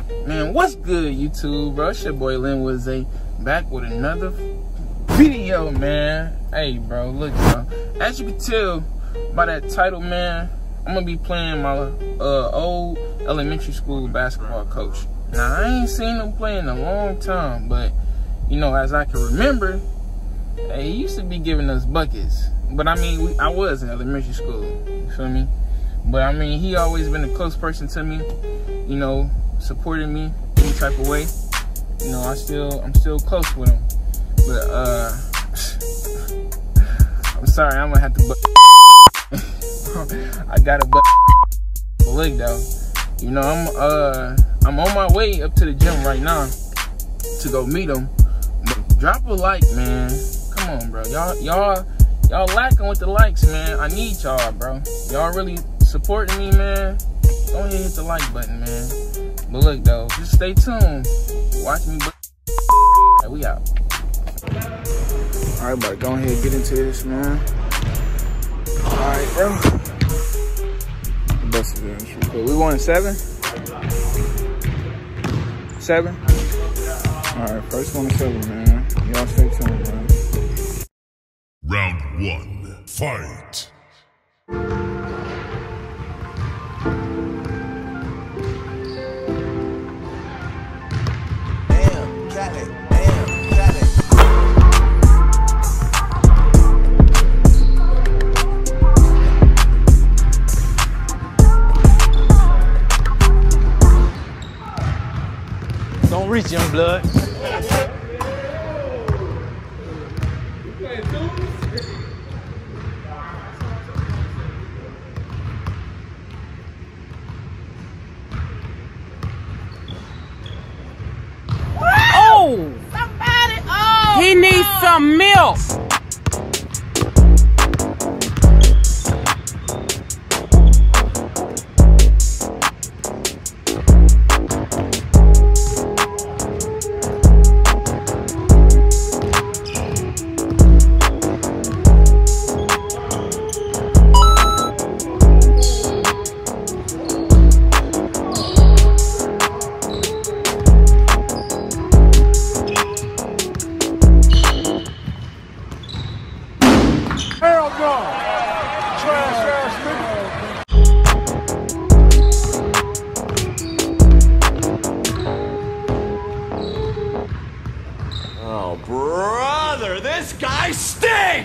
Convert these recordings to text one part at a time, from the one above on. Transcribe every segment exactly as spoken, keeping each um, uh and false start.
Man, what's good, YouTube, bro? It's your boy Linwood Zay, back with another video, man. Hey, bro, look, bro. As you can tell by that title, man, I'm gonna be playing my uh, old elementary school basketball coach. Now, I ain't seen him play in a long time, but, you know, as I can remember, hey, he used to be giving us buckets. But, I mean, we, I was in elementary school, you feel me? But, I mean, he always been a close person to me, you know, supporting me any type of way. You know, I still, I'm still close with him. But, uh, I'm sorry, I'm gonna have to butt. I got a butt. But look, though, you know, I'm, uh, I'm on my way up to the gym right now to go meet him. But drop a like, man. Come on, bro. Y'all, y'all, y'all lacking with the likes, man. I need y'all, bro. Y'all really supporting me, man. Go ahead and hit the like button, man. But look, though, just stay tuned. Watch me. Hey, we out. All right, bro. Go ahead and get into this, man. All right, bro. Bust it in. We won seven? Seven? All right, first one to seven, man. Y'all stay tuned, man. Round one, fight. Don't reach, young blood. Oh! Somebody! Oh! He needs some milk. Hell no! Trash ass nigga! Oh, brother, this guy stinks!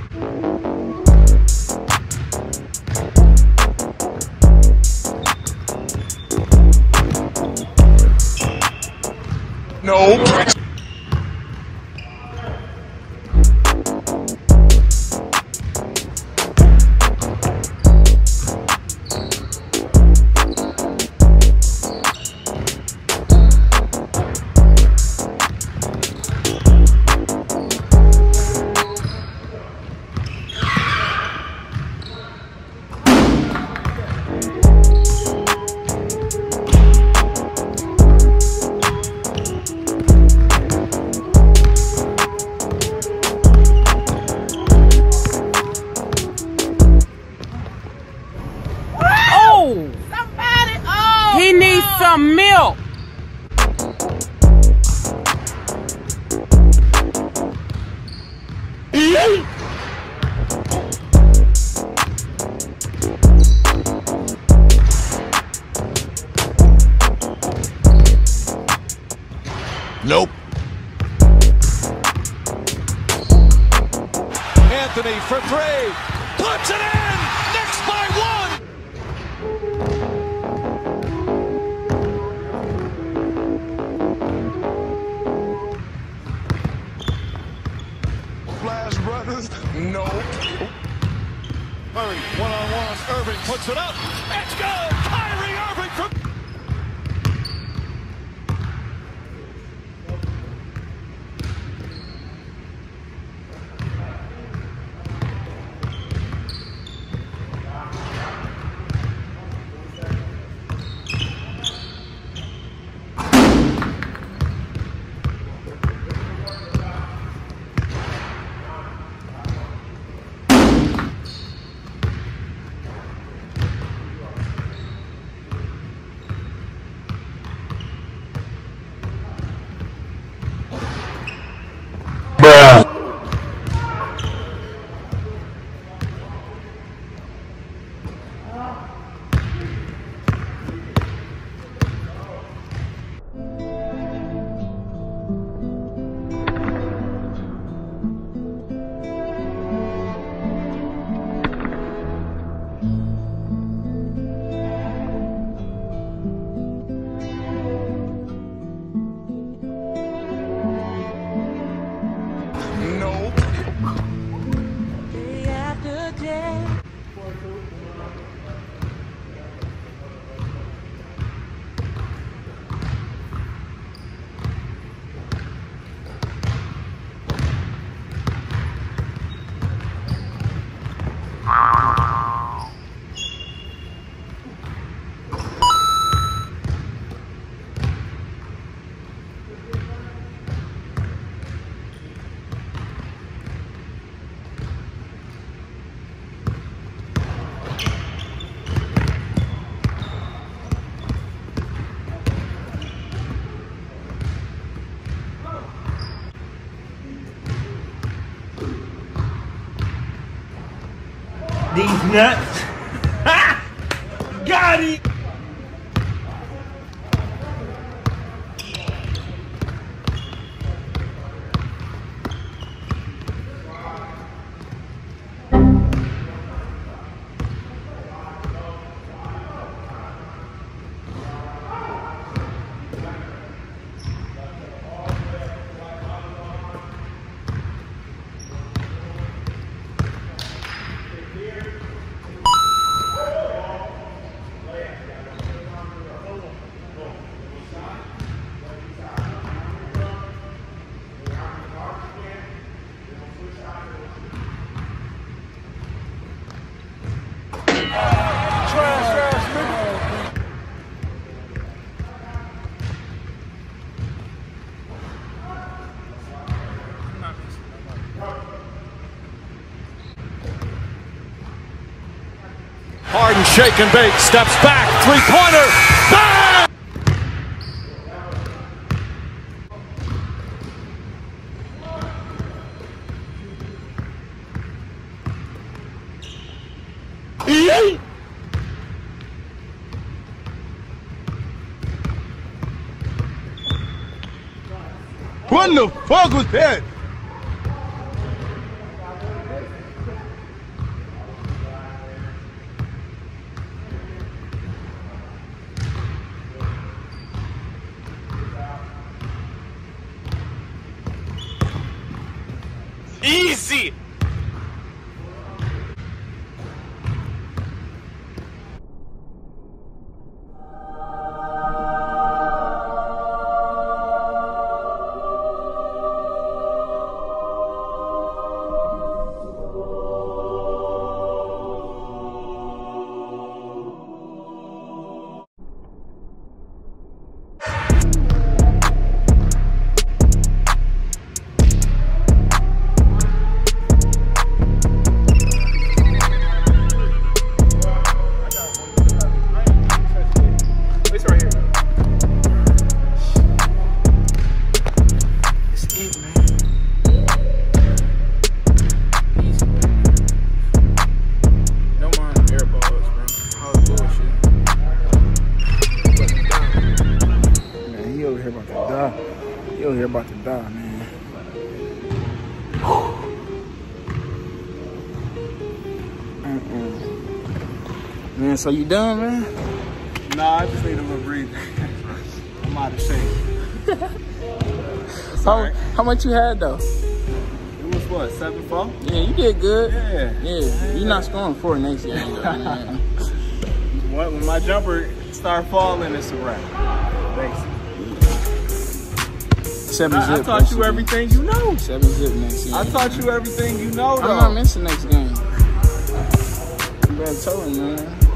No! Somebody! Oh! He needs some milk. Nope. Anthony for three. Puts it in! Knicks by one! Flash Brothers? No. Murray, one-on-one. Irving puts it up. It's good! Kyrie Irving from... these nuts. Ha! Got it. Harden shake and bake, steps back, three-pointer, bang! Yay! What the fuck was that? Easy! You're here about to die, man. Mm-mm. Man, so you done, man? Nah, I just need a little breather. I'm out of shape. How, right. how much you had, though? It was what, seven four? Yeah, you did good. Yeah. Yeah, you're not scoring four next year. Man. When, when my jumper start falling, it's a wrap. Thanks. Seven I, zip. I taught you everything you know. Seven zip next year. I taught you everything you know, though. I'm not missing next game. You better tell him, man.